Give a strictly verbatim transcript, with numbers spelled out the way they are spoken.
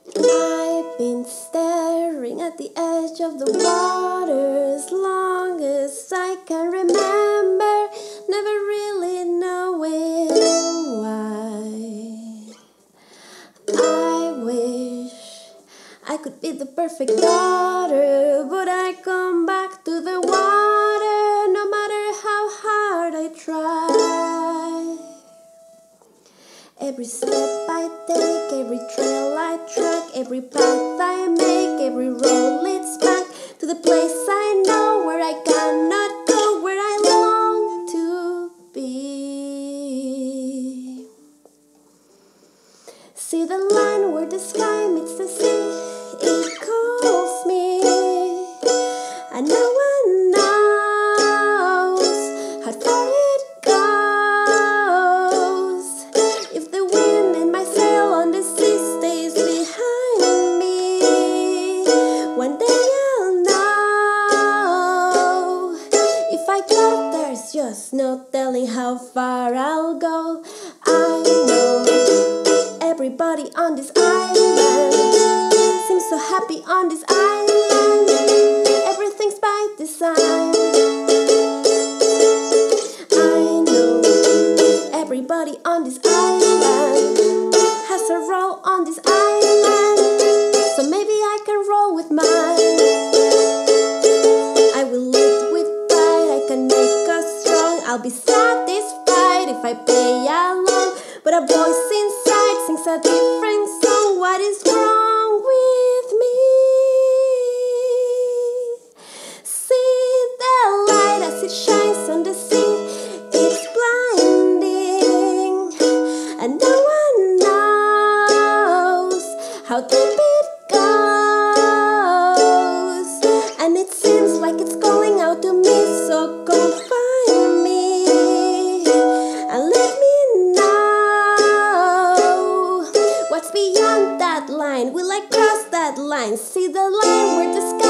I've been staring at the edge of the water as long as I can remember, never really knowing why. I wish I could be the perfect daughter, but I come back to the water no matter how hard I try. Every step I take, every trail I track, every path I make, every road leads back to the place I know where I cannot go, where I long to be. See the line where the sky meets the sea, it calls me, and no one knows how far it goes. If the wind in my sail on the sea stays behind me, one day I'll know. If I go, there's just no telling how far I'll go. I know everybody on this island seems so happy on this island. Everything's by design. I know everybody on this island has a role on this island, so maybe I can roll with mine. I will lead with pride, I can make us strong. I'll be satisfied if I play along, but a voice inside sings a different song. What is wrong with me? See the light as it shines on the sea. It's blinding, and no one knows how deep it goes. And it seems like it's calling out to me, so come find me and let me know what's beyond that line. Will I cross that line? See the line where the sky